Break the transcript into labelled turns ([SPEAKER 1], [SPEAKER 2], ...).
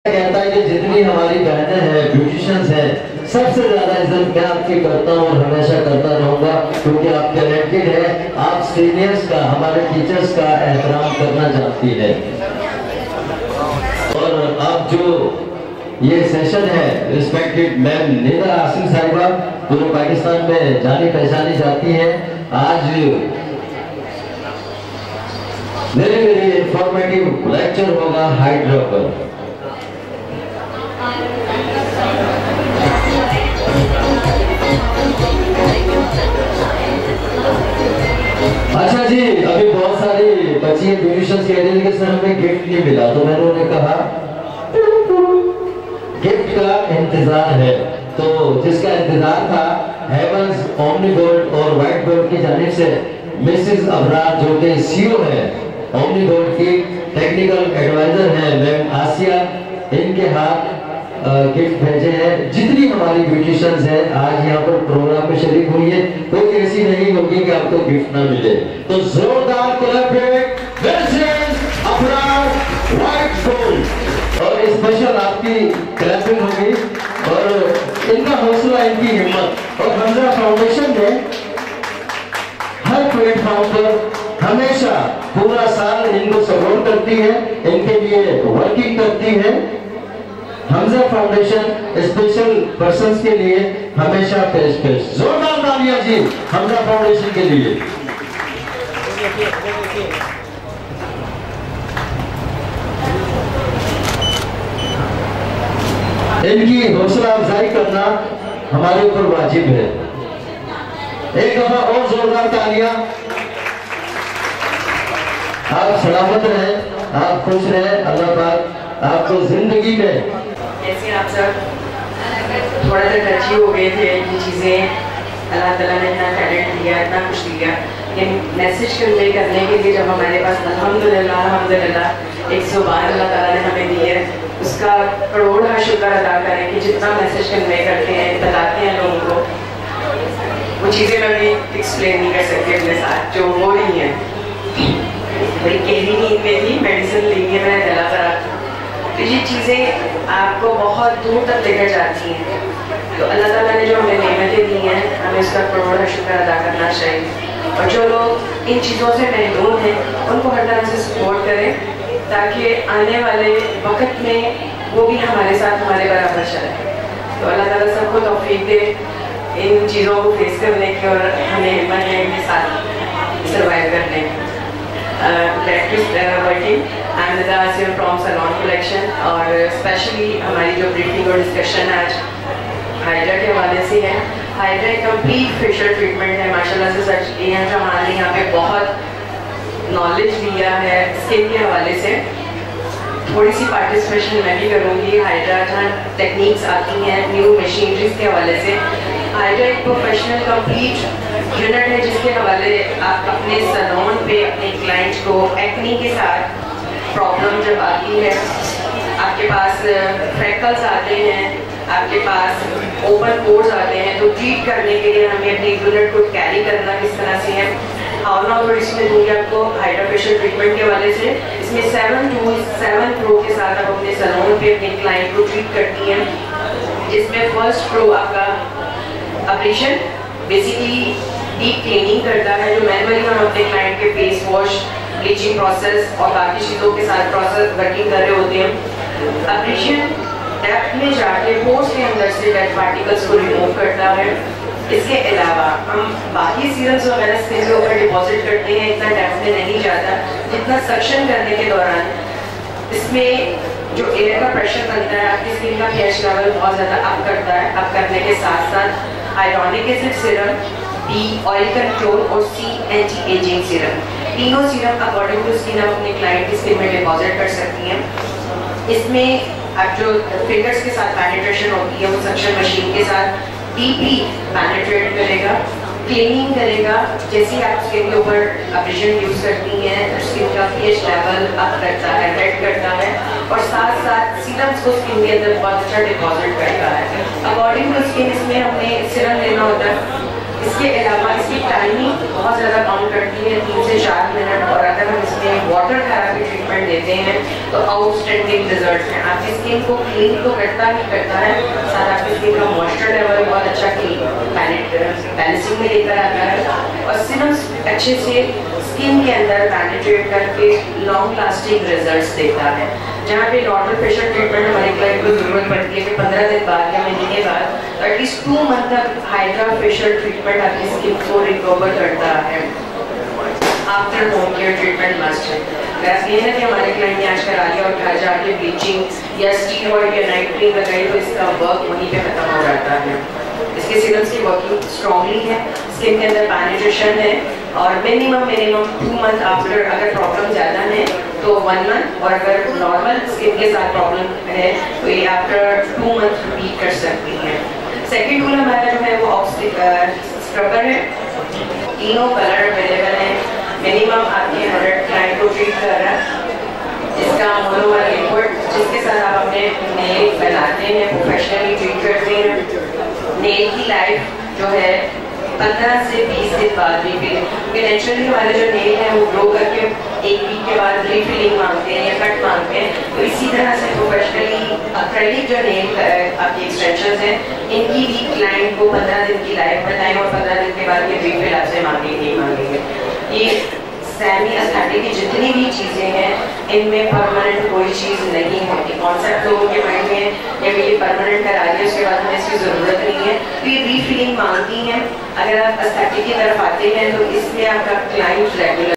[SPEAKER 1] कहता है कि जितनी हमारी बहनें हैं ब्यूटिशियंस हैं सबसे ज्यादा इज्जत मैं आपकी करता हूँ और हमेशा करता रहूंगा क्योंकि आप टैलेंटेड है, आप सीनियर्स का हमारे टीचर्स का एहतराम करना जानती है। और अब जो ये सेशन है रिस्पेक्टेड मैम निदा आसिम साहिबा पूरे पाकिस्तान में जानी पहचानी जाती है। आज वेरी इंफॉर्मेटिव लेक्चर होगा हाइड्रा पर। अच्छा जी, अभी बहुत सारी बच्चियां ब्यूटिशियंस कह रही थी कि सर हमें गिफ्ट नहीं मिला, तो मैंने उन्हें कहा गिफ्ट का इंतजार है। तो जिसका इंतजार था हेवंस ओमनी गोल्ड और व्हाइट गोल्ड की जानिब से मिसेस अबरार जो कि सीईओ है ओमनी गोल्ड की, टेक्निकल एडवाइजर है मैम आसिया, इनके हाथ गिफ्ट भेजे हैं। जितनी हमारी ब्यूटिशियंस हैं आज यहाँ पर प्रोग्राम में शरीक हुई है, कोई ऐसी नहीं होगी कि आपको गिफ्ट ना मिले। तो जोरदार collaborate Mrs Abrar White Gold और स्पेशल आपकी क्लैपिंग होगी और इनका हौसला, इनकी हिम्मत और हमजा फाउंडेशन ने हर प्लेटफॉर्म पर हमेशा पूरा साल इनको सपोर्ट करती है, इनके लिए वर्किंग करती है। हमजा फाउंडेशन स्पेशल पर्संस के लिए हमेशा पेश। जोरदार तालियां जी हमजा फाउंडेशन के लिए। इनकी हौसला अफजाई करना हमारे ऊपर वाजिब है। एक दफा और जोरदार तालियां। आप सलामत रहें, आप खुश रहें, अल्लाह पाक आपको जिंदगी में।
[SPEAKER 2] जैसे आप सब थोड़ा सा टची हो गए थे, ये चीज़ें अल्लाह ताला ने इतना टैलेंट दिया, इतना कुछ दिया, ये मैसेज कन्वे करने के लिए जब हमारे पास अल्हम्दुलिल्लाह एक ज़ुबान अल्लाह ताला ने हमें दी है, उसका करोड़ शुक्र अदा करें कि जितना मैसेज कन्वे करते हैं, बताते हैं लोगों को, वो चीज़ें मैं भी एक्सप्लेन नहीं कर सकती अपने साथ जो हो रही हैं। बड़ी गहरी नींद में थी, मेडिसिन ली है, मैंने गला खराब, तो ये चीज़ें आपको बहुत दूर तक लेकर जाती हैं। तो अल्लाह ताला ने जो हमें नेमतें दी हैं, हमें उसका करोड़ शुक्र अदा करना चाहिए। और जो लोग इन चीज़ों से महरूम हैं उनको हर तरह से सपोर्ट करें ताकि आने वाले वक्त में वो भी हमारे साथ हमारे बराबर चले। तो अल्लाह ताला सबको तौफीक दे इन चीज़ों को फेस करने की और हमें हिम्मत है इनके साथ सर्वाइव करने की। I'm Nida Asim from Salon Collection और स्पेशली हमारी जो ब्रीफिंग और डिस्कशन आज हाइड्रा के हवाले से है। हाइड्रा एक कंप्लीट फेशियल ट्रीटमेंट है माशाल्लाह से। सच ये है जो हमारे यहाँ पे बहुत नॉलेज लिया है स्किन के हवाले से। थोड़ी सी पार्टिसिपेशन मैं भी करूँगी। हाइड्रा जहाँ टेक्निक्स आती हैं न्यू मशीनरीज के हवाले से, हाइड्रा एक प्रोफेशनल कंप्लीट यूनिट है जिसके हवाले आप अपने सैलून पे अपने क्लाइंट्स को एक्ने के साथ प्रॉब्लम जब आती है, आपके पास फ्रेकल्स आते हैं, आपके पास ओपन पोर्स आते हैं, तो ट्रीट करने के लिए हमें अपने यूनिट को कैरी करना किस तरह से है। हाउना और इसमें दूंगी आपको हाइड्रा फेशियल ट्रीटमेंट के हवाले से। इसमें 7 टूल्स 7 प्रो के साथ आप अपने सैलून पे अपने क्लाइंट को ट्रीट करती हैं, जिसमें फर्स्ट प्रो आपका ऑपरेशन बेसिकली डीप क्लीनिंग करता है, जो मैनुअली हम अपने क्लाइंट के फेस वॉश, ब्लीचिंग प्रोसेस और बाकी चीज़ों के साथ प्रोसेस वर्किंग कर रहे होते हैं। ऑपरेशन डेप्थ में जाके पोर्स के अंदर से डेड पार्टिकल्स को रिमूव करता है। इसके अलावा हम बाकी सीरम्स वगैरह स्किन के ऊपर डिपॉजिट करते हैं, इतना डेप्थ में नहीं जाता जितना सक्शन करने के दौरान इसमें जो एयर का प्रेशर बनता है आपकी स्किन का पीएच लेवल बहुत ज़्यादा अप करता है। अप करने के साथ साथ hydronic acid serum, B oil control और सी एंटी एजिंग सीरम, तीनों सीरम अकॉर्डिंग टू स्किन आप अपने क्लाइंट की स्किन में डिपॉजिट कर सकती हैं। इसमें आप जो फिंगर्स के साथ पेनिट्रेशन होती है वो सक्शन मशीन के साथ डीपली पेनिट्रेट करेगा, क्लीनिंग करेगा। जैसे आप स्किन के ऊपर ऑपरेशन यूज़ करती हैं स्किन का पीएच लेवल अप करता है, रेड करता है और साथ साथ सीरम्स को स्किन के अंदर बहुत अच्छा डिपॉजिट करता है। अकॉर्डिंग टू स्किन इसमें हमने सीरम लेना होता है इसके अलावा इसकी टाइमिंग बहुत ज़्यादा काउंट करती है, 3 से 4 मिनट। और अगर हम इसमें वाटर थेरेपी ट्रीटमेंट देते हैं तो आउटस्टैंडिंग रिजल्ट हैं। आपकी स्किन को क्लीन तो करता ही करता है, साथ आपकी स्किन का मॉइस्चर लेवल बहुत अच्छा बैलेंसिंग में लेकर आता है और सिर्फ अच्छे से स्किन के अंदर पेनिट्रेट करके लॉन्ग लास्टिंग रिजल्ट्स देता है। जहाँ पे नॉर्मल फेशियल ट्रीटमेंट हमारे क्लाइंट को जरूरत पड़ती है कि 15 दिन बाद या महीने के बाद एटलीस्ट 2 मंथ तक हाइड्रा फेशियल ट्रीटमेंट आपकी स्किन को रिकवर करता है। After home care treatment must है। वैसे ये है कि हमारे क्लाइंट ने आज करा लिया और घर जाके ब्लीचिंग या स्टीरॉइड या नाइट क्रीम लगाई तो इसका वर्क वहीं पे खत्म हो जाता है। इसके सीरम्स की वर्किंग स्ट्रॉन्गली है, स्किन के अंदर पेनिट्रेशन है और मिनिमम 2 मंथ आफ्टर अगर प्रॉब्लम ज़्यादा है तो 1 मंथ, और अगर नॉर्मल स्किन के साथ प्रॉब्लम है तो ये आफ्टर 2 मंथ रिपीट कर सकती है। सेकेंड टूल हमारा जो है वो स्क्रबर है। तीनों कलर अवेलेबल हैं। मिनिमम आपके 100 क्लाइंट को ट्रीट कर रहा है। इसका मोनोमर लिक्विड जिसके साथ आप अपने नेल बनाते हैं, प्रोफेशनली ट्रीट करते हैं। नेल की लाइफ जो है 15 से 20 दिन बाद रिफिलिंग, क्योंकि नेचुरली हमारे जो नेल हैं वो ग्रो करके 1 वीक के बाद रिफिलिंग मांगते हैं या कट मांगते हैं। तो इसी तरह से प्रोफेशनली एक्रेलिक जो नेल आपकी एक्सटेंशन हैं इनकी भी क्लाइंट को 15 दिन की लाइफ बताएं और 15 दिन के बाद ये रिफिल आपसे मांगेंगे। ये सेमी एस्थेटिक की जितनी भी चीज़ें हैं इनमें परमानेंट कोई चीज़ नहीं होती। कॉन्सेप्ट लोगों के माइंड में ये परमानेंट करा दिया उसके बाद हमें इसकी ज़रूरत नहीं है, तो ये रीफिलिंग मांगती हैं। अगर आप एस्थेटिक की तरफ आते हैं तो इसमें आपका क्लाइंट रेगुलर